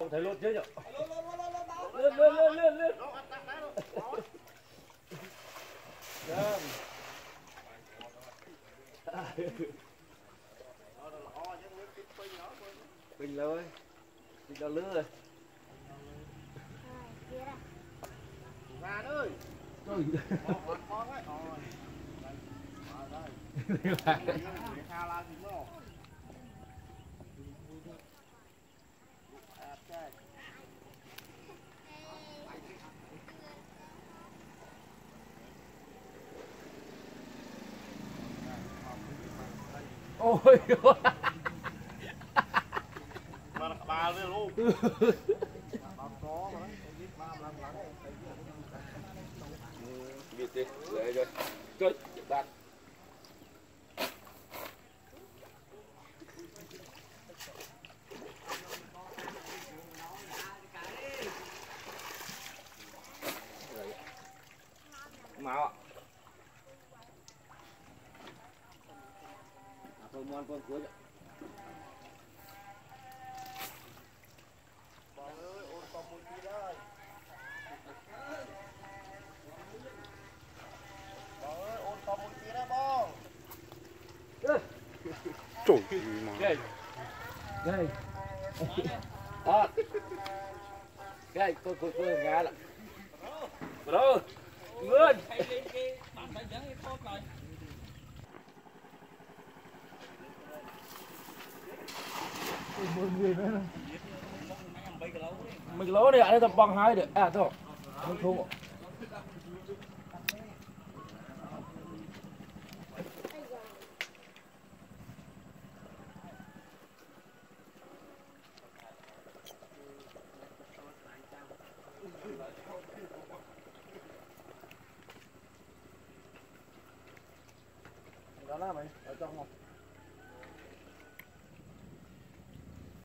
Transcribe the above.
không thấy luôn chứ nhở. Lươn lươn lươn lươn lươn. Bình rồi, bình đào lư rồi. Ra ơi. Trời Con ấy. ôi Mà bà lên luôn. biết đi để rồi chơi bạn máu ạ. Thôi ngoan con cuối ạ. Trời mà. Đây. Đây. Đó. Cái con ngã lại. Rồi. Nguyên. Mình lỗ đi ạ, tầm bằng 2 được. À thôi. Mình không. Đó là mày ở trong không?